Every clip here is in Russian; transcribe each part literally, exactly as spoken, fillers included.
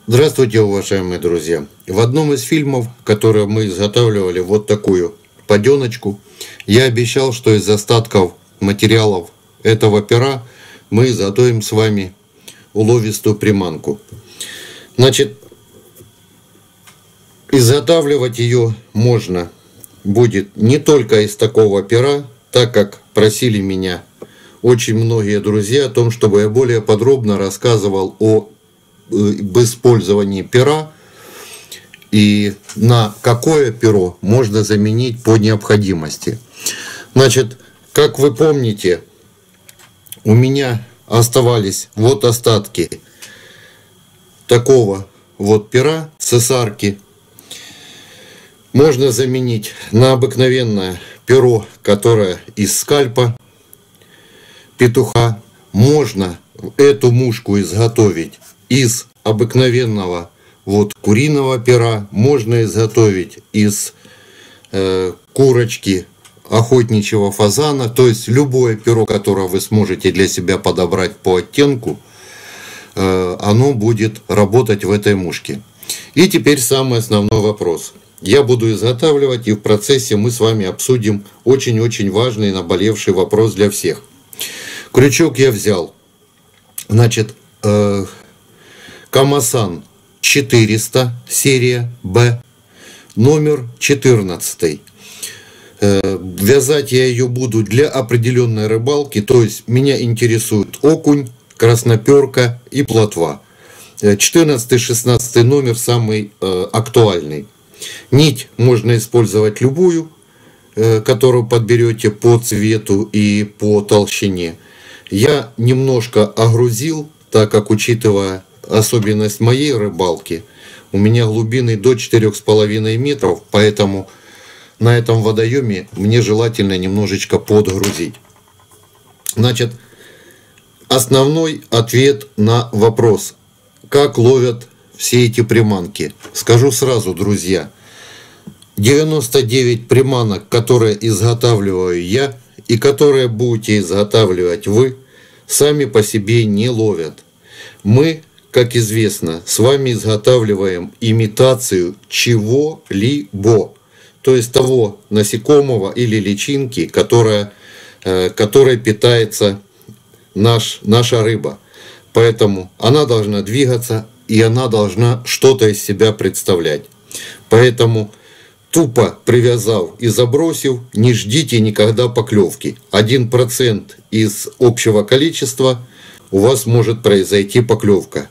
Здравствуйте, уважаемые друзья! В одном из фильмов, которые мы изготавливали вот такую паденочку, я обещал, что из остатков материалов этого пера мы изготовим с вами уловистую приманку. Значит, изготавливать ее можно будет не только из такого пера, так как просили меня очень многие друзья о том, чтобы я более подробно рассказывал о об использовании пера и на какое перо можно заменить по необходимости. Значит, как вы помните, у меня оставались вот остатки такого вот пера цесарки. Можно заменить на обыкновенное перо, которое из скальпа петуха. Можно эту мушку изготовить из обыкновенного вот куриного пера, можно изготовить из э, курочки охотничьего фазана, то есть любое перо, которое вы сможете для себя подобрать по оттенку, э, оно будет работать в этой мушке. И теперь самый основной вопрос. Я буду изготавливать, и в процессе мы с вами обсудим очень-очень важный наболевший вопрос для всех. Крючок я взял, значит, э, Камасан четыреста, серия Б, номер четырнадцатый. Вязать я ее буду для определенной рыбалки, то есть меня интересует окунь, красноперка и плотва. четырнадцатый-шестнадцатый номер самый э, актуальный. Нить можно использовать любую, э, которую подберете по цвету и по толщине. Я немножко огрузил, так как, учитывая особенность моей рыбалки, у меня глубины до четырёх с половиной метров, поэтому на этом водоеме мне желательно немножечко подгрузить. Значит, основной ответ на вопрос, как ловят все эти приманки. Скажу сразу, друзья, девяносто девять приманок, которые изготавливаю я и которые будете изготавливать вы, сами по себе не ловят. Мы, как известно, с вами изготавливаем имитацию чего-либо, то есть того насекомого или личинки, которая, э, которой питается наш, наша рыба. Поэтому она должна двигаться, и она должна что-то из себя представлять. Поэтому, тупо привязав и забросив, не ждите никогда поклевки. один процент из общего количества у вас может произойти поклевка.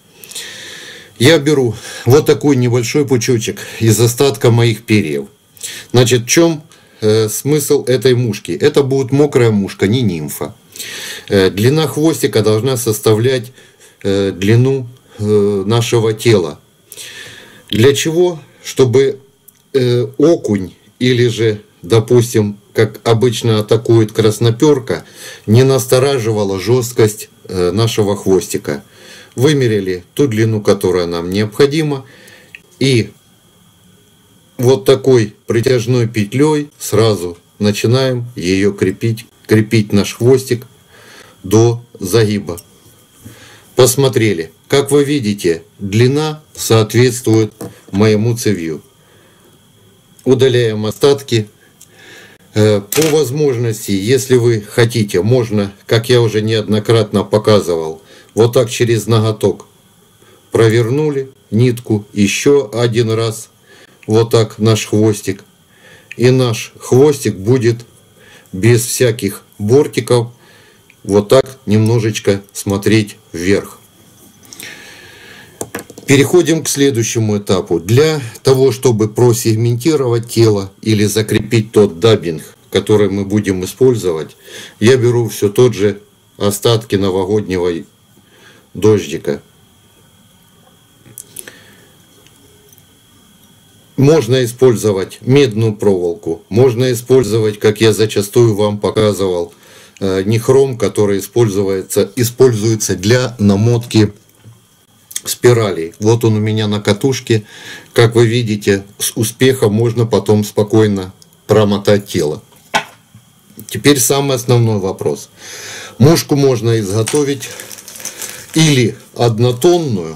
Я беру вот такой небольшой пучочек из остатка моих перьев. Значит, в чем э, смысл этой мушки? Это будет мокрая мушка, не нимфа. Э, длина хвостика должна составлять э, длину э, нашего тела. Для чего? Чтобы э, окунь или же, допустим, как обычно атакует красноперка, не настораживала жесткость э, нашего хвостика. Вымерили ту длину, которая нам необходима, и вот такой притяжной петлей сразу начинаем ее крепить, крепить наш хвостик до загиба. Посмотрели. Как вы видите, длина соответствует моему цевью. Удаляем остатки. По возможности, если вы хотите, можно, как я уже неоднократно показывал, вот так через ноготок провернули нитку еще один раз, вот так наш хвостик. И наш хвостик будет без всяких бортиков вот так немножечко смотреть вверх. Переходим к следующему этапу. Для того, чтобы просегментировать тело или закрепить тот даббинг, который мы будем использовать, я беру все тот же остатки новогоднего дождика. Можно использовать медную проволоку, можно использовать, как я зачастую вам показывал, нихром, который используется, используется для намотки спиралей. Вот он у меня на катушке. Как вы видите, с успехом можно потом спокойно промотать тело. Теперь самый основной вопрос. Мушку можно изготовить или однотонную,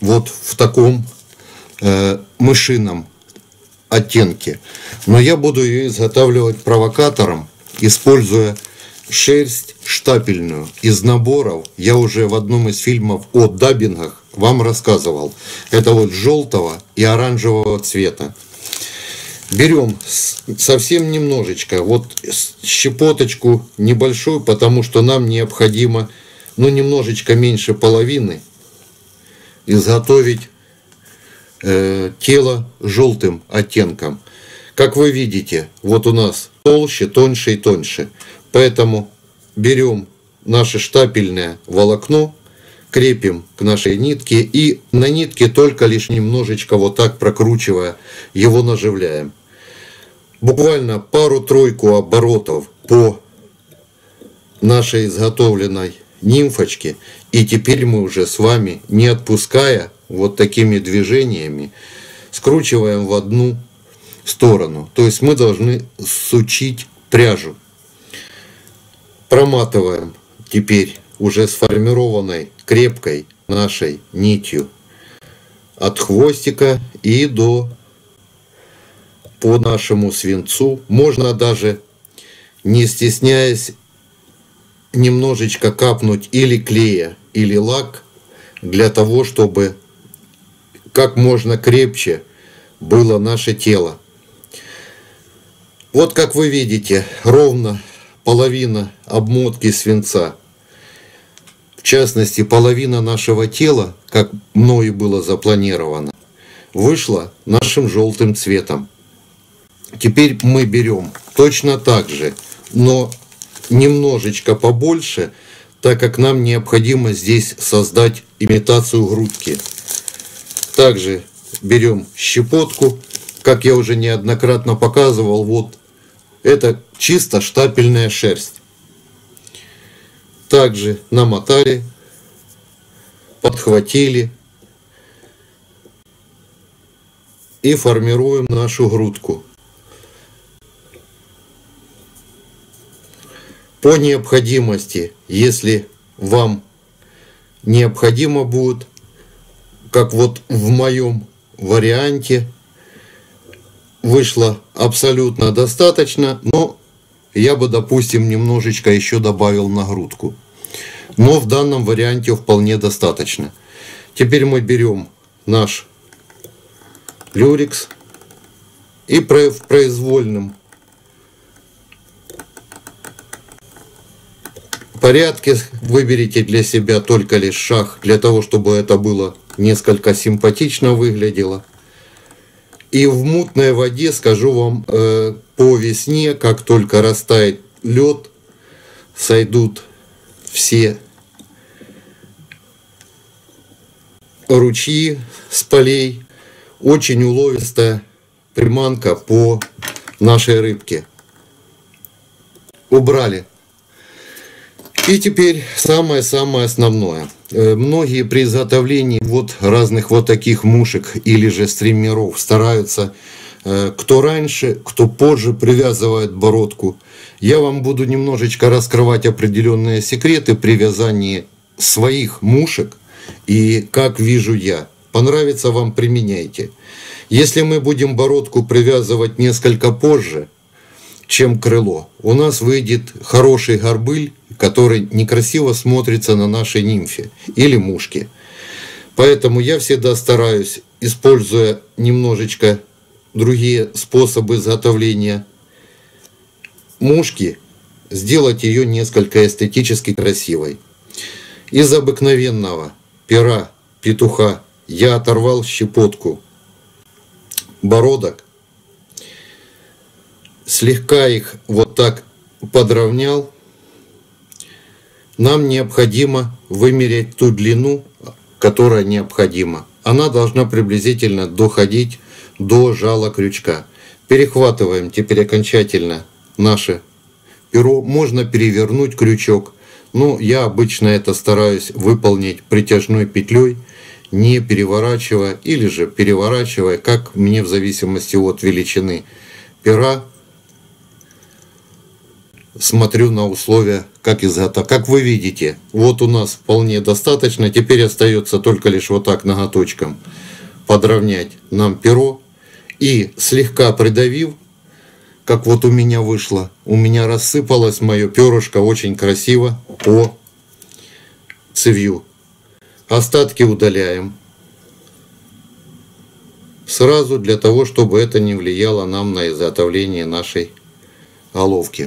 вот в таком э, мышином оттенке. Но я буду ее изготавливать провокатором, используя шерсть штапельную из наборов. Я уже в одном из фильмов о даббингах вам рассказывал. Это вот желтого и оранжевого цвета. Берем совсем немножечко, вот щепоточку небольшую, потому что нам необходимо, ну, немножечко меньше половины изготовить э, тело желтым оттенком. Как вы видите, вот у нас толще, тоньше и тоньше. Поэтому берем наше штапельное волокно, крепим к нашей нитке и на нитке только лишь немножечко вот так прокручивая его наживляем. Буквально пару-тройку оборотов по нашей изготовленной нимфочке. И теперь мы уже с вами, не отпуская, вот такими движениями скручиваем в одну сторону. То есть мы должны сучить пряжу. Проматываем теперь уже сформированной крепкой нашей нитью от хвостика и до по нашему свинцу. Можно даже, не стесняясь, немножечко капнуть или клея, или лак, для того, чтобы как можно крепче было наше тело. Вот как вы видите, ровно половина обмотки свинца, в частности половина нашего тела, как мною было запланировано, вышла нашим желтым цветом. Теперь мы берем точно так же, но немножечко побольше, так как нам необходимо здесь создать имитацию грудки. Также берем щепотку, как я уже неоднократно показывал, вот это чисто штапельная шерсть. Также намотали, подхватили и формируем нашу грудку. По необходимости, если вам необходимо будет, как вот в моем варианте, вышло абсолютно достаточно, но я бы, допустим, немножечко еще добавил на грудку. Но в данном варианте вполне достаточно. Теперь мы берем наш люрекс и в произвольном порядке выберите для себя только лишь шаг, для того, чтобы это было несколько симпатично выглядело. И в мутной воде, скажу вам, э, по весне, как только растает лед, сойдут все ручьи с полей. Очень уловистая приманка по нашей рыбке. Убрали. И теперь самое-самое основное. Многие при изготовлении вот разных вот таких мушек или же стримеров стараются, кто раньше, кто позже, привязывает бородку. Я вам буду немножечко раскрывать определенные секреты при вязании своих мушек и как вижу я. Понравится вам, применяйте. Если мы будем бородку привязывать несколько позже, чем крыло, у нас выйдет хороший горбыль, который некрасиво смотрится на нашей нимфе или мушке. Поэтому я всегда стараюсь, используя немножечко другие способы изготовления мушки, сделать ее несколько эстетически красивой. Из обыкновенного пера петуха я оторвал щепотку бородок, слегка их вот так подровнял. Нам необходимо вымерять ту длину, которая необходима. Она должна приблизительно доходить до жала крючка. Перехватываем теперь окончательно наше перо. Можно перевернуть крючок, но я обычно это стараюсь выполнить притяжной петлей, не переворачивая или же переворачивая, как мне в зависимости от величины пера смотрю на условия, как изготовить. Как вы видите, вот у нас вполне достаточно. Теперь остается только лишь вот так ноготочком подровнять нам перо. И слегка придавив, как вот у меня вышло, у меня рассыпалось мое перышко очень красиво по цевью. Остатки удаляем сразу, для того, чтобы это не влияло нам на изготовление нашей головки.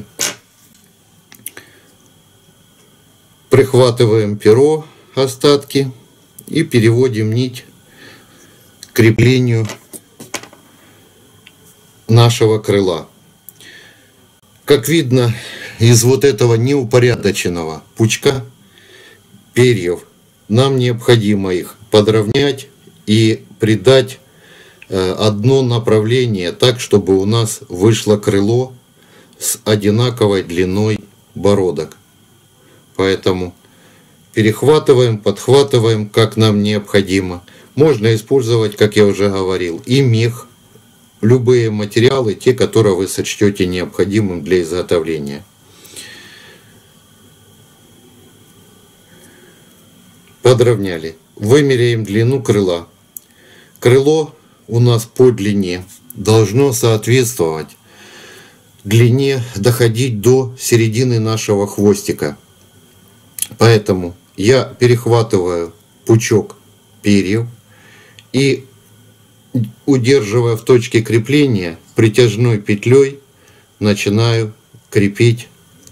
Прихватываем перо, остатки, и переводим нить к креплению нашего крыла. Как видно, из вот этого неупорядоченного пучка перьев нам необходимо их подровнять и придать одно направление так, чтобы у нас вышло крыло с одинаковой длиной бородок. Поэтому перехватываем, подхватываем, как нам необходимо. Можно использовать, как я уже говорил, и мех, любые материалы, те, которые вы сочтете необходимым для изготовления. Подровняли. Вымеряем длину крыла. Крыло у нас по длине должно соответствовать длине, доходить до середины нашего хвостика. Поэтому я перехватываю пучок перьев и, удерживая в точке крепления, притяжной петлей начинаю крепить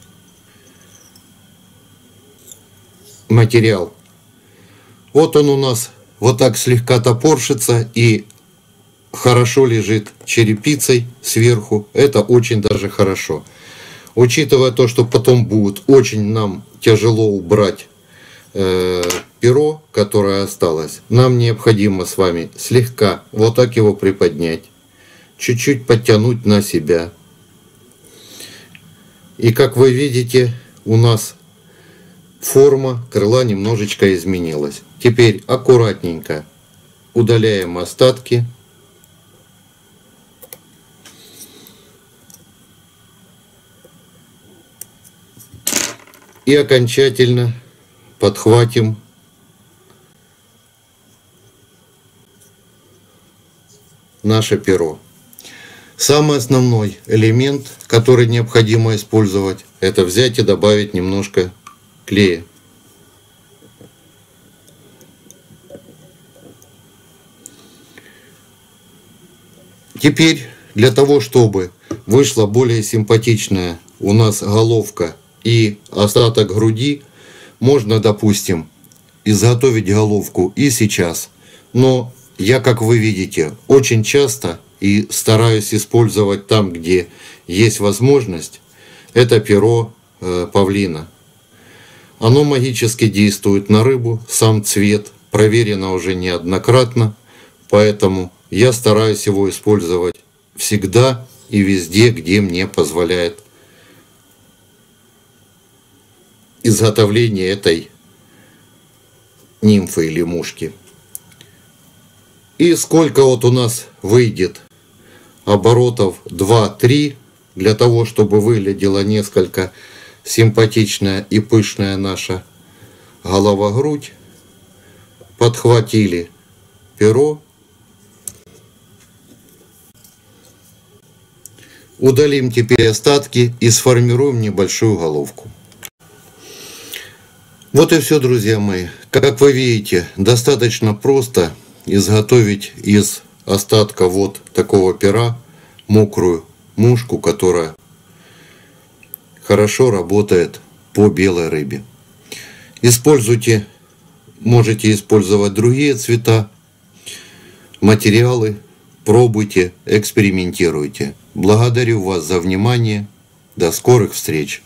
материал. Вот он у нас вот так слегка топорщится и хорошо лежит черепицей сверху. Это очень даже хорошо. Учитывая то, что потом будет очень нам тяжело убрать э, перо, которое осталось, нам необходимо с вами слегка вот так его приподнять, чуть-чуть подтянуть на себя. И как вы видите, у нас форма крыла немножечко изменилась. Теперь аккуратненько удаляем остатки. И окончательно подхватим наше перо. Самый основной элемент, который необходимо использовать, это взять и добавить немножко клея. Теперь для того, чтобы вышла более симпатичная у нас головка и остаток груди, можно, допустим, изготовить головку и сейчас. Но я, как вы видите, очень часто и стараюсь использовать там, где есть возможность, это перо э, павлина. Оно магически действует на рыбу, сам цвет проверено уже неоднократно, поэтому я стараюсь его использовать всегда и везде, где мне позволяет изготовление этой нимфы или мушки. И сколько вот у нас выйдет оборотов два-три, для того, чтобы выглядела несколько симпатичная и пышная наша голова-грудь, подхватили перо, удалим теперь остатки и сформируем небольшую головку. Вот и все, друзья мои. Как вы видите, достаточно просто изготовить из остатка вот такого пера мокрую мушку, которая хорошо работает по белой рыбе. Используйте, можете использовать другие цвета, материалы, пробуйте, экспериментируйте. Благодарю вас за внимание. До скорых встреч!